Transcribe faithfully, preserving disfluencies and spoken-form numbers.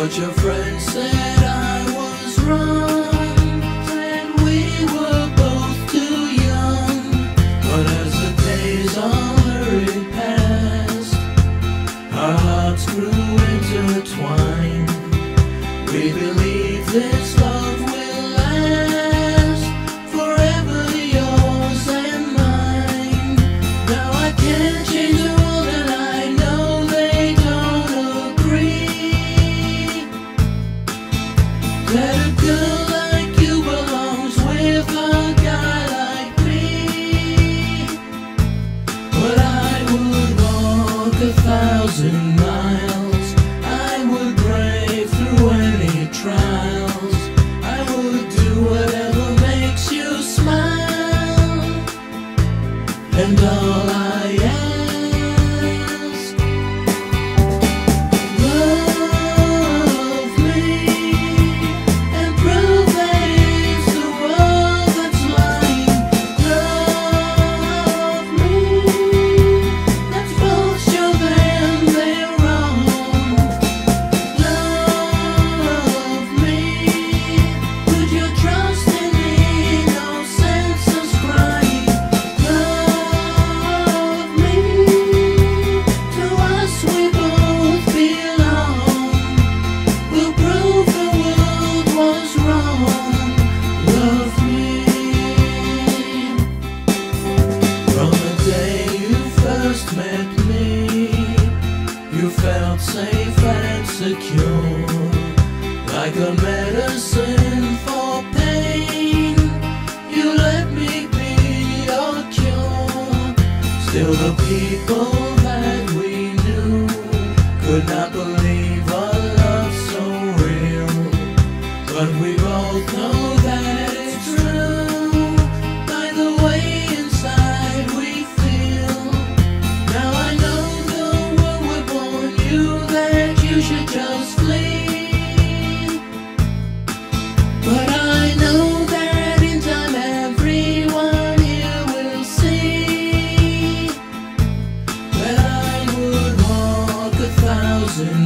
But your friend said I was wrong, said we were both too young. But as the days all hurried past, our hearts grew intertwined. We believe this love will last, forever yours and mine. Now I can't change the world and I know they don't agree, that a girl like you belongs with a guy like me. But I would walk a thousand miles, I would brave through any trials, I would do whatever makes you smile. And all I ask, love me and prove that it's the world that's lying. Love me, let's both show them they're wrong. Love me, put your trust in me, no sense of crying. Love me, to us we both belong. We'll prove the world was wrong. Love me. From the day you first met me, you felt safe and secure, like a medicine for pain. You let me be your cure. Still the people that we knew could not believe a love so real. But we both know that it's true, by the way inside we feel. Now I know the world we're born, you that you should just flee. But I know that in time everyone here will see that I would walk a thousand